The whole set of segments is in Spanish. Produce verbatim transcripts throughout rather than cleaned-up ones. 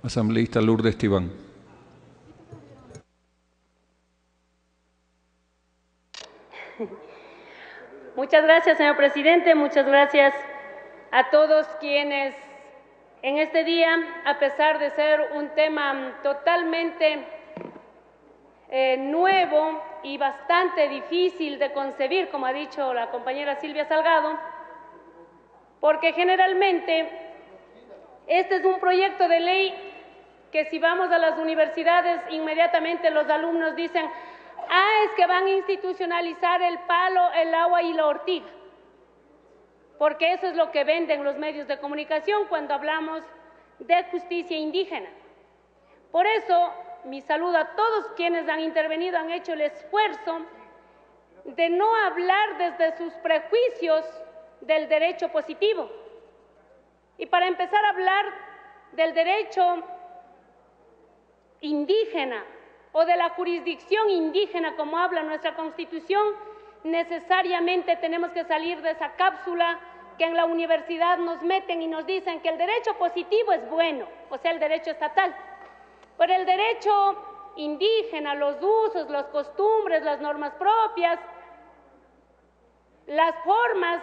Asambleísta Lourdes Tibán. Muchas gracias, señor presidente. Muchas gracias a todos quienes en este día, a pesar de ser un tema totalmente eh, nuevo y bastante difícil de concebir, como ha dicho la compañera Silvia Salgado, porque generalmente este es un proyecto de ley que si vamos a las universidades, inmediatamente los alumnos dicen: ah, es que van a institucionalizar el palo, el agua y la ortiga, porque eso es lo que venden los medios de comunicación cuando hablamos de justicia indígena. Por eso, mi saludo a todos quienes han intervenido, han hecho el esfuerzo de no hablar desde sus prejuicios del derecho positivo. Y para empezar a hablar del derecho indígena o de la jurisdicción indígena, como habla nuestra Constitución, necesariamente tenemos que salir de esa cápsula que en la universidad nos meten y nos dicen que el derecho positivo es bueno, o sea, el derecho estatal. Pero el derecho indígena, los usos, las costumbres, las normas propias, las formas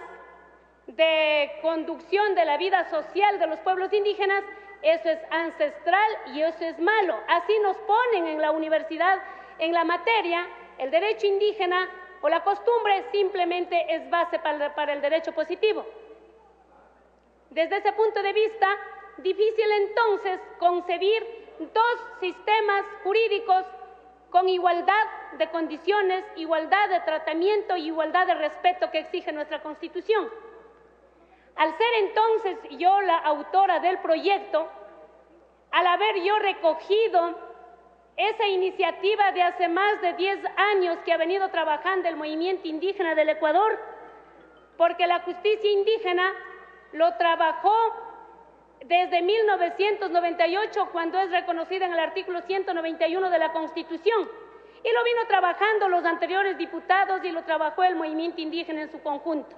de conducción de la vida social de los pueblos indígenas, eso es ancestral y eso es malo. Así nos ponen en la universidad, en la materia, el derecho indígena o la costumbre simplemente es base para, para el derecho positivo. Desde ese punto de vista, difícil entonces concebir dos sistemas jurídicos con igualdad de condiciones, igualdad de tratamiento y igualdad de respeto que exige nuestra Constitución. Al ser entonces yo la autora del proyecto, al haber yo recogido esa iniciativa de hace más de diez años que ha venido trabajando el movimiento indígena del Ecuador, porque la justicia indígena lo trabajó desde mil novecientos noventa y ocho, cuando es reconocida en el artículo ciento noventa y uno de la Constitución, y lo vino trabajando los anteriores diputados y lo trabajó el movimiento indígena en su conjunto.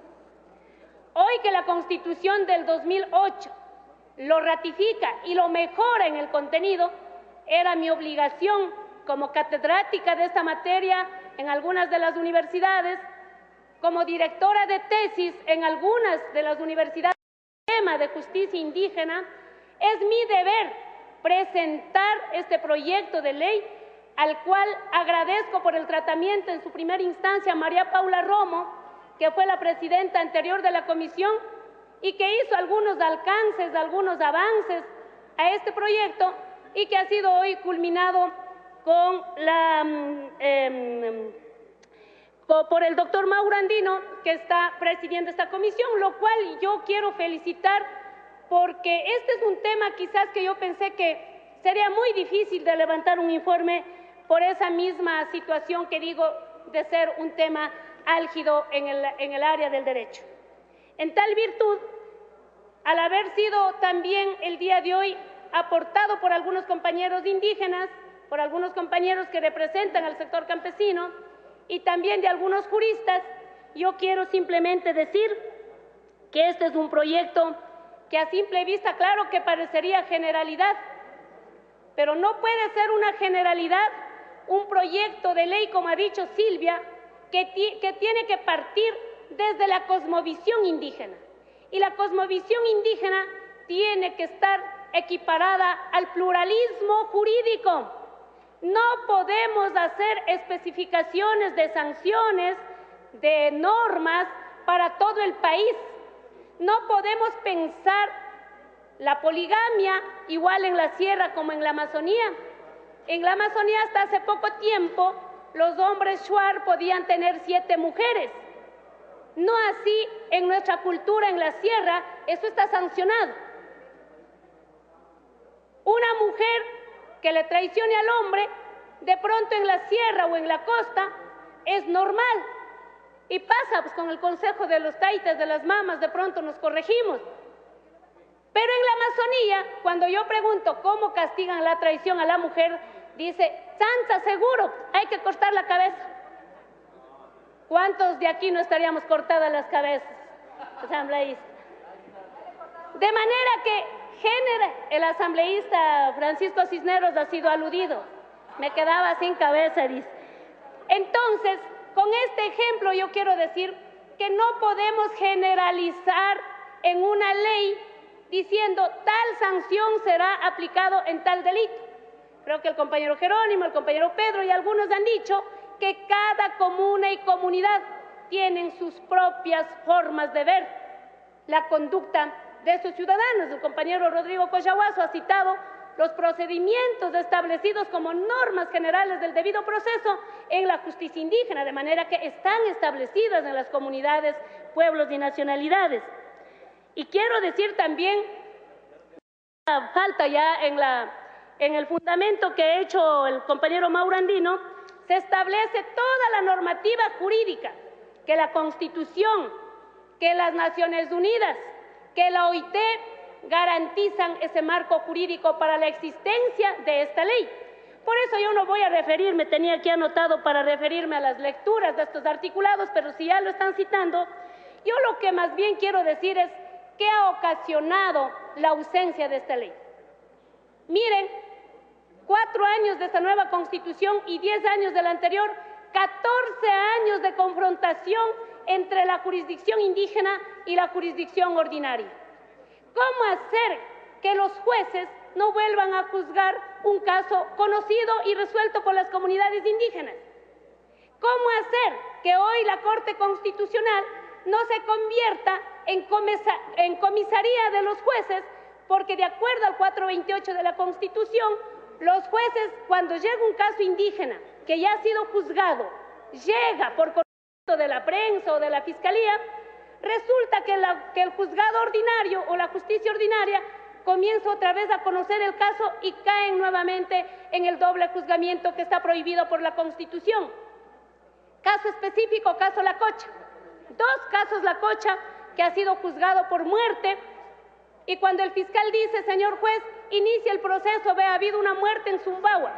Hoy que la Constitución del dos mil ocho lo ratifica y lo mejora en el contenido, era mi obligación como catedrática de esta materia en algunas de las universidades, como directora de tesis en algunas de las universidades tema de justicia indígena, es mi deber presentar este proyecto de ley, al cual agradezco por el tratamiento en su primera instancia a María Paula Romo, que fue la presidenta anterior de la comisión y que hizo algunos alcances, algunos avances a este proyecto y que ha sido hoy culminado con la, eh, por el doctor Mauro Andino, que está presidiendo esta comisión, lo cual yo quiero felicitar porque este es un tema quizás que yo pensé que sería muy difícil de levantar un informe por esa misma situación que digo de ser un tema álgido en el, en el área del derecho. En tal virtud, al haber sido también el día de hoy aportado por algunos compañeros indígenas, por algunos compañeros que representan al sector campesino y también de algunos juristas, yo quiero simplemente decir que este es un proyecto que a simple vista, claro que parecería generalidad, pero no puede ser una generalidad un proyecto de ley, como ha dicho Silvia, que, que tiene que partir desde la cosmovisión indígena. Y la cosmovisión indígena tiene que estar equiparada al pluralismo jurídico. No podemos hacer especificaciones de sanciones, de normas para todo el país. No podemos pensar la poligamia igual en la sierra como en la Amazonía. En la Amazonía hasta hace poco tiempo los hombres shuar podían tener siete mujeres. No así en nuestra cultura en la sierra, eso está sancionado. Una mujer que le traicione al hombre, de pronto en la sierra o en la costa, es normal. Y pasa, pues con el consejo de los taitas, de las mamas, de pronto nos corregimos. Pero en la Amazonía, cuando yo pregunto cómo castigan la traición a la mujer, dice, Sansa, seguro, hay que cortar la cabeza. ¿Cuántos de aquí no estaríamos cortadas las cabezas, asambleístas? De manera que genera, el asambleísta Francisco Cisneros ha sido aludido, me quedaba sin cabeza, dice. Entonces, con este ejemplo yo quiero decir que no podemos generalizar en una ley diciendo tal sanción será aplicado en tal delito. Creo que el compañero Jerónimo, el compañero Pedro y algunos han dicho que cada comuna y comunidad tienen sus propias formas de ver la conducta de sus ciudadanos. El compañero Rodrigo Cochahuazo ha citado los procedimientos establecidos como normas generales del debido proceso en la justicia indígena, de manera que están establecidas en las comunidades, pueblos y nacionalidades. Y quiero decir también, falta ya en, la, en el fundamento que ha hecho el compañero Mauro Andino, se establece toda la normativa jurídica, que la Constitución, que las Naciones Unidas, que la O I T garantizan ese marco jurídico para la existencia de esta ley. Por eso yo no voy a referirme, tenía aquí anotado para referirme a las lecturas de estos articulados, pero si ya lo están citando, yo lo que más bien quiero decir es qué ha ocasionado la ausencia de esta ley. Miren, cuatro años de esta nueva Constitución y diez años de la anterior, catorce años de confrontación entre la jurisdicción indígena y la jurisdicción ordinaria. ¿Cómo hacer que los jueces no vuelvan a juzgar un caso conocido y resuelto por las comunidades indígenas? ¿Cómo hacer que hoy la Corte Constitucional no se convierta en, comisa en comisaría de los jueces? Porque de acuerdo al cuatrocientos veintiocho de la Constitución, los jueces, cuando llega un caso indígena que ya ha sido juzgado, llega por conocimiento de la prensa o de la Fiscalía, resulta que, la, que el juzgado ordinario o la justicia ordinaria comienza otra vez a conocer el caso y caen nuevamente en el doble juzgamiento que está prohibido por la Constitución. Caso específico, caso La Cocha. Dos casos La Cocha que ha sido juzgado por muerte, y cuando el fiscal dice, señor juez, inicia el proceso, ve, ha habido una muerte en Zumbagua.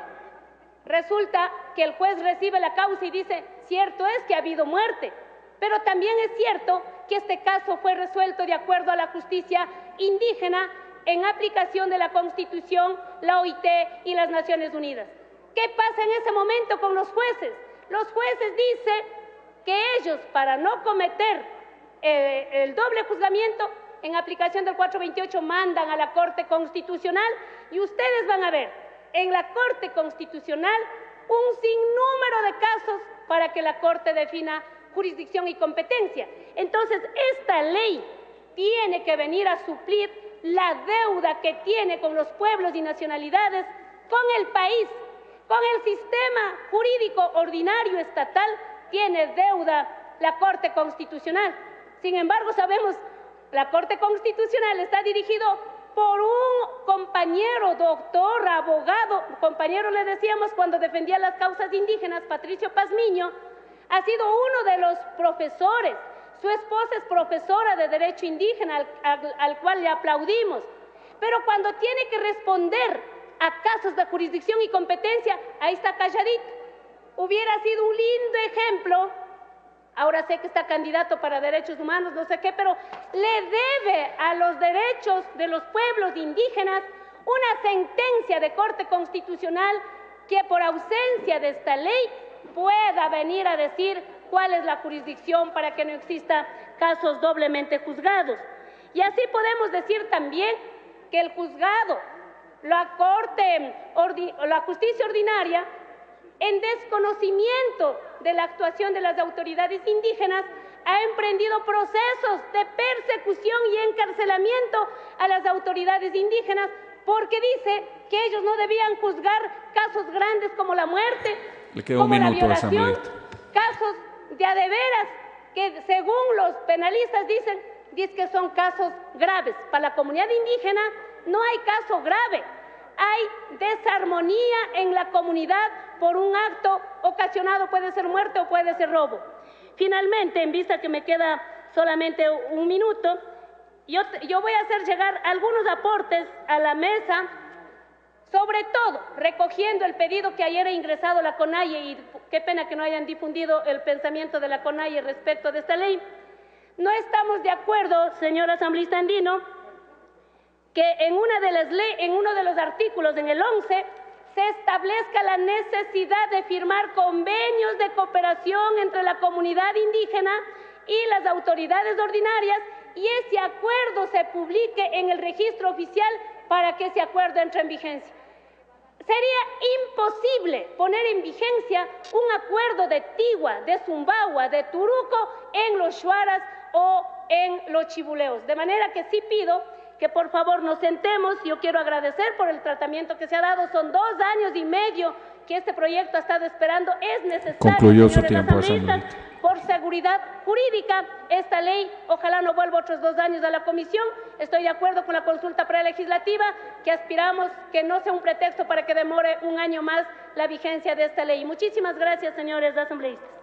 Resulta que el juez recibe la causa y dice, cierto es que ha habido muerte, pero también es cierto que este caso fue resuelto de acuerdo a la justicia indígena en aplicación de la Constitución, la O I T y las Naciones Unidas. ¿Qué pasa en ese momento con los jueces? Los jueces dicen que ellos, para no cometer eh, el doble juzgamiento, en aplicación del cuatrocientos veintiocho mandan a la Corte Constitucional, y ustedes van a ver en la Corte Constitucional un sinnúmero de casos para que la Corte defina jurisdicción y competencia. Entonces, esta ley tiene que venir a suplir la deuda que tiene con los pueblos y nacionalidades, con el país, con el sistema jurídico ordinario estatal, tiene deuda la Corte Constitucional. Sin embargo, sabemos, la Corte Constitucional está dirigido por un compañero, doctor, abogado, compañero le decíamos cuando defendía las causas indígenas, Patricio Pazmiño, ha sido uno de los profesores. Su esposa es profesora de Derecho Indígena, al, al, al cual le aplaudimos. Pero cuando tiene que responder a casos de jurisdicción y competencia, ahí está calladito. Hubiera sido un lindo ejemplo. Ahora sé que está candidato para derechos humanos, no sé qué, pero le debe a los derechos de los pueblos indígenas una sentencia de Corte Constitucional que por ausencia de esta ley pueda venir a decir cuál es la jurisdicción para que no exista casos doblemente juzgados. Y así podemos decir también que el juzgado, la Corte, la justicia ordinaria, en desconocimiento de la actuación de las autoridades indígenas, ha emprendido procesos de persecución y encarcelamiento a las autoridades indígenas porque dice que ellos no debían juzgar casos grandes como la muerte, como la violación, casos de a de veras que según los penalistas dicen, dicen que son casos graves. Para la comunidad indígena no hay caso grave. Hay desarmonía en la comunidad por un acto ocasionado, puede ser muerte o puede ser robo. Finalmente, en vista que me queda solamente un minuto, yo, yo voy a hacer llegar algunos aportes a la mesa, sobre todo recogiendo el pedido que ayer ha ingresado la CONAIE, y qué pena que no hayan difundido el pensamiento de la CONAIE respecto de esta ley. No estamos de acuerdo, señor asambleísta andino, que en, una de las ley, en uno de los artículos, en el once, se establezca la necesidad de firmar convenios de cooperación entre la comunidad indígena y las autoridades ordinarias, y ese acuerdo se publique en el registro oficial para que ese acuerdo entre en vigencia. Sería imposible poner en vigencia un acuerdo de Tigua, de Sumbawa, de Turuco en los Shuaras o en los Chibuleos. De manera que sí pido que por favor nos sentemos. Yo quiero agradecer por el tratamiento que se ha dado. Son dos años y medio que este proyecto ha estado esperando. Es necesario, concluyó su señores tiempo, asambleístas, por seguridad jurídica, esta ley ojalá no vuelva otros dos años a la comisión. Estoy de acuerdo con la consulta prelegislativa, que aspiramos que no sea un pretexto para que demore un año más la vigencia de esta ley. Muchísimas gracias, señores asambleístas.